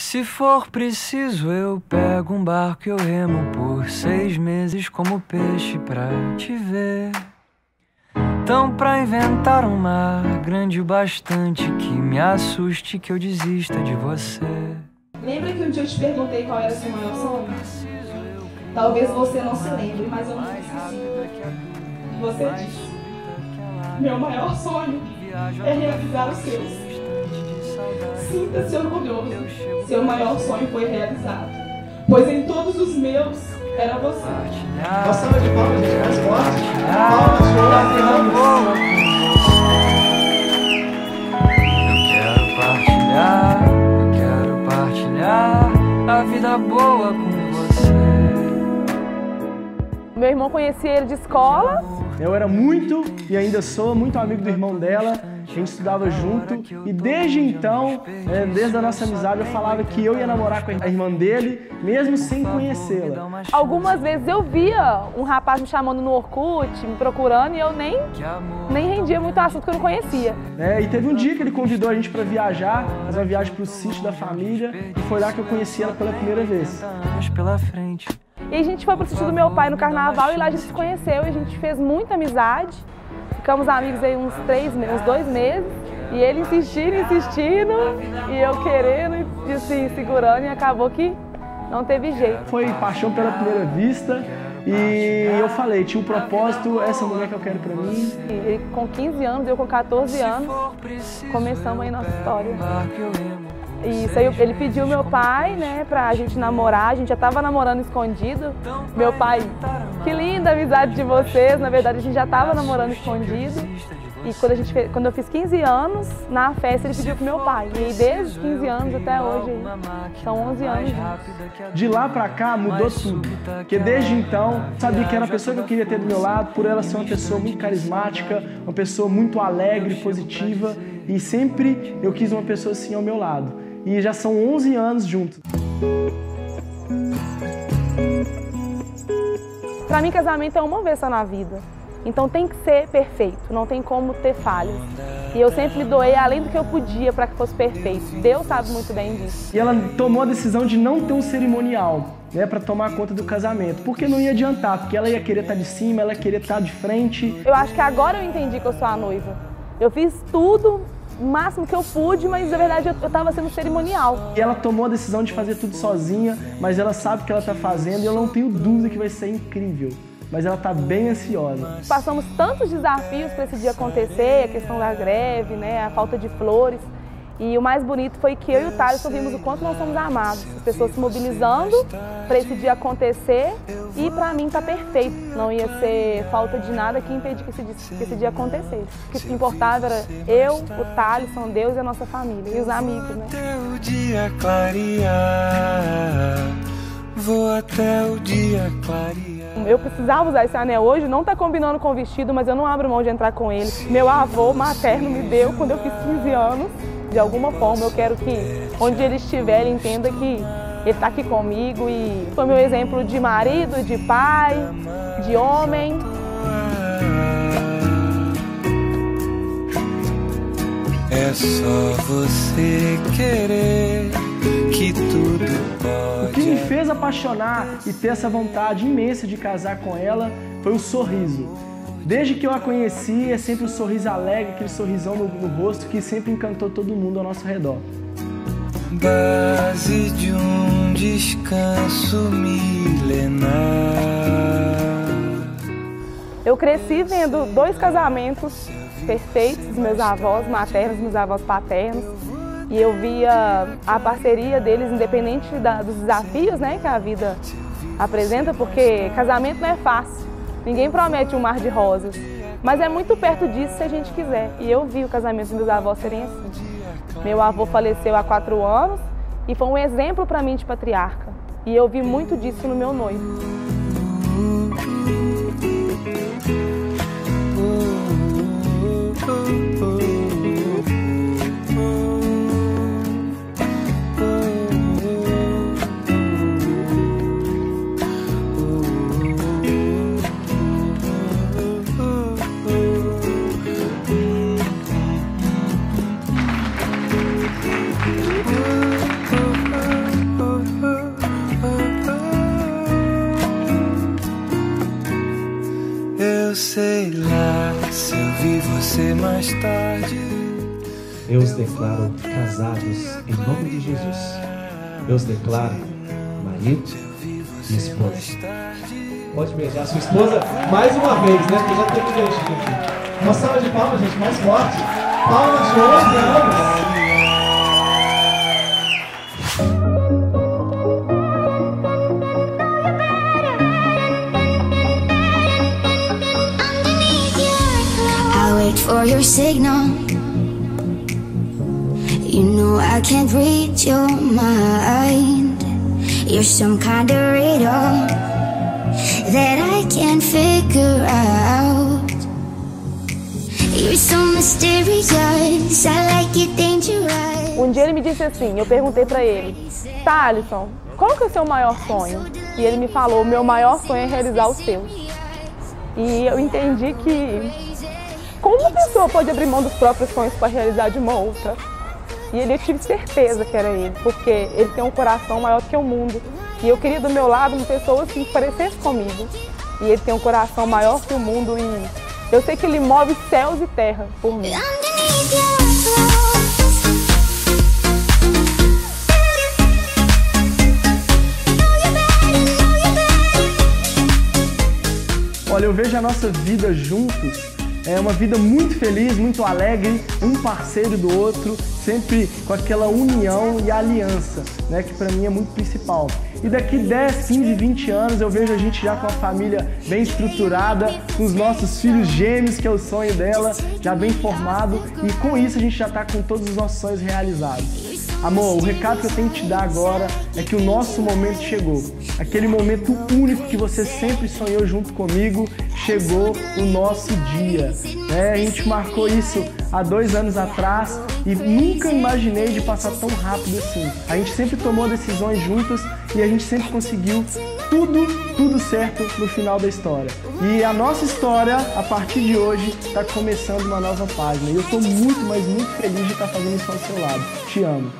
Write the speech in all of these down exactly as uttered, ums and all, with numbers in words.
Se for preciso, eu pego um barco e eu remo por seis meses como peixe pra te ver. Então pra inventar um mar grande o bastante que me assuste, que eu desista de você. Lembra que um dia eu te perguntei qual era o seu maior sonho? Talvez você não se lembre, mas eu não esqueci. Você disse: meu maior sonho é realizar os seus. Sinta-se orgulhoso, seu maior sonho foi realizado, pois em todos os meus era você. Uma salva de palmas, gente, mais forte. Palmas, palmas. Eu quero partilhar, eu quero partilhar a vida boa com você. Meu irmão conhecia ele de escola. Eu era muito, e ainda sou, muito amigo do irmão dela. A gente estudava junto e desde então, é, desde a nossa amizade, eu falava que eu ia namorar com a irmã dele, mesmo sem conhecê-la. Algumas vezes eu via um rapaz me chamando no Orkut, me procurando, e eu nem, nem rendia muito assunto que eu não conhecia. É, e teve um dia que ele convidou a gente para viajar, fazer uma viagem para o sítio da família, e foi lá que eu conheci ela pela primeira vez. E a gente foi pro sítio do meu pai no carnaval e lá a gente se conheceu e a gente fez muita amizade. Ficamos amigos aí uns três, uns dois meses, e ele insistindo, insistindo, e eu querendo e se segurando, e acabou que não teve jeito. Foi paixão pela primeira vista, e eu falei, tinha um propósito, essa mulher que eu quero pra mim. E ele com quinze anos, eu com quatorze anos, começamos aí nossa história. Isso aí, ele pediu meu pai, né, pra gente namorar, a gente já tava namorando escondido. Meu pai, que linda a amizade de vocês, na verdade a gente já tava namorando escondido. E quando, a gente fez, quando eu fiz quinze anos, na festa ele pediu pro meu pai. E desde os quinze anos até hoje, são onze anos. De lá pra cá mudou tudo, porque desde então sabia que era a pessoa que eu queria ter do meu lado, por ela ser uma pessoa muito carismática, uma pessoa muito alegre, positiva, e sempre eu quis uma pessoa assim ao meu lado. E já são onze anos juntos. Pra mim, casamento é uma vez só na vida. Então tem que ser perfeito, não tem como ter falhas. E eu sempre me doei além do que eu podia para que fosse perfeito. Deus sabe muito bem disso. E ela tomou a decisão de não ter um cerimonial, né, para tomar conta do casamento. Porque não ia adiantar, porque ela ia querer estar de cima, ela ia querer estar de frente. Eu acho que agora eu entendi que eu sou a noiva. Eu fiz tudo o máximo que eu pude, mas na verdade eu estava sendo cerimonial. E ela tomou a decisão de fazer tudo sozinha, mas ela sabe o que ela está fazendo e eu não tenho dúvida que vai ser incrível. Mas ela está bem ansiosa. Passamos tantos desafios para esse dia acontecer, a questão da greve, né, a falta de flores. E o mais bonito foi que eu e o Thales ouvimos o quanto nós somos amados. As pessoas se mobilizando para esse dia acontecer e para mim tá perfeito. Não ia ser falta de nada que impedir que esse, dia, que esse dia acontecesse. O que importava era eu, o Thales, Deus e a nossa família. E os amigos, né? Até o dia clarear, vou até o dia clarear. Eu precisava usar esse anel hoje, não tá combinando com o vestido, mas eu não abro mão de entrar com ele. Meu avô materno me deu quando eu fiz quinze anos. De alguma forma eu quero que onde ele estiver ele entenda que ele está aqui comigo e foi meu exemplo de marido, de pai, de homem. É só você querer que tudo pode. O que me fez apaixonar e ter essa vontade imensa de casar com ela foi o sorriso. Desde que eu a conheci, é sempre um sorriso alegre, aquele sorrisão no, no rosto que sempre encantou todo mundo ao nosso redor. Base de um descanso milenar. Eu cresci vendo dois casamentos perfeitos dos meus avós maternos, meus avós paternos. E eu via a parceria deles, independente da, dos desafios, né, que a vida apresenta, porque casamento não é fácil. Ninguém promete um mar de rosas, mas é muito perto disso se a gente quiser. E eu vi o casamento dos meus avós serem assim. Meu avô faleceu há quatro anos e foi um exemplo para mim de patriarca. E eu vi muito disso no meu noivo. ser mais tarde. Eu os declaro casados em nome de Jesus. Eu os declaro marido e esposa. Pode beijar sua esposa mais uma vez, né? Porque já teve beijinho aqui. Uma salva de palmas, gente, mais forte. Palmas de onze anos. For your signal, you know I can't read your mind. You're some kind of riddle that I can't figure out. You're so mysterious, I like it dangerous. Um dia ele me disse assim, eu perguntei pra ele, Thalisson, qual que é o seu maior sonho? E ele me falou, meu maior sonho é realizar os seus. E eu entendi que como uma pessoa pode abrir mão dos próprios sonhos para realizar de uma outra? E ele, eu tive certeza que era ele, porque ele tem um coração maior que o mundo. E eu queria do meu lado uma pessoa assim, que parecesse comigo. E ele tem um coração maior que o mundo e eu sei que ele move céus e terra por mim. Olha, eu vejo a nossa vida juntos. É uma vida muito feliz, muito alegre, um parceiro do outro, sempre com aquela união e aliança, né, que para mim é muito principal. E daqui dez, quinze, vinte anos eu vejo a gente já com a família bem estruturada, com os nossos filhos gêmeos, que é o sonho dela, já bem formado, e com isso a gente já está com todos os nossos sonhos realizados. Amor, o recado que eu tenho que te dar agora é que o nosso momento chegou. Aquele momento único que você sempre sonhou junto comigo, chegou o nosso dia. É, a gente marcou isso há dois anos atrás e nunca imaginei de passar tão rápido assim. A gente sempre tomou decisões juntos e a gente sempre conseguiu tudo, tudo certo no final da história. E a nossa história, a partir de hoje, está começando uma nova página. E eu estou muito, mas muito feliz de estar fazendo isso ao seu lado. Te amo.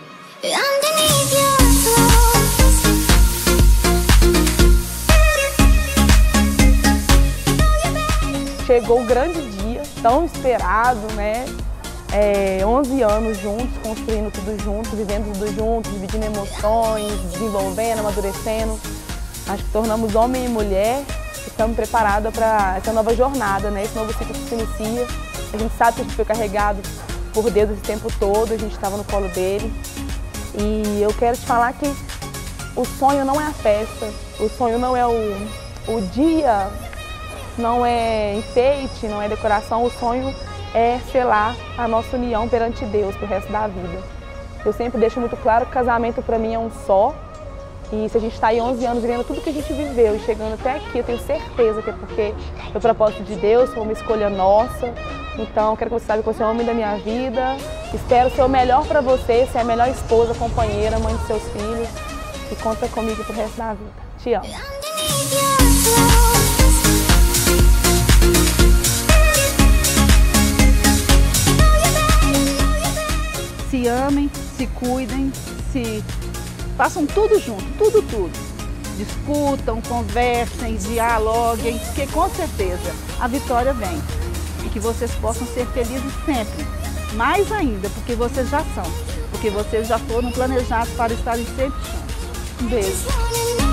Chegou o grande dia, tão esperado, né? É, onze anos juntos, construindo tudo junto, vivendo tudo junto, dividindo emoções, desenvolvendo, amadurecendo. Acho que tornamos homem e mulher e estamos preparados para essa nova jornada, né? Esse novo ciclo que se inicia. A gente sabe que a gente foi carregado por Deus esse tempo todo, a gente estava no colo dele. E eu quero te falar que o sonho não é a festa, o sonho não é o, o dia, não é enfeite, não é decoração, o sonho é selar a nossa união perante Deus pro resto da vida. Eu sempre deixo muito claro que o casamento para mim é um só, e se a gente está aí onze anos vivendo tudo que a gente viveu e chegando até aqui, eu tenho certeza que é porque foi o propósito de Deus, foi uma escolha nossa. Então, eu quero que você saiba que você é o homem da minha vida. Espero ser o melhor para você, ser a melhor esposa, companheira, mãe de seus filhos. E conta comigo pro resto da vida. Te amo. Se amem, se cuidem, se façam tudo junto, tudo, tudo. Discutam, conversem, dialoguem, porque com certeza a vitória vem. E que vocês possam ser felizes sempre, mais ainda, porque vocês já são, porque vocês já foram planejados para estarem sempre juntos. Um beijo.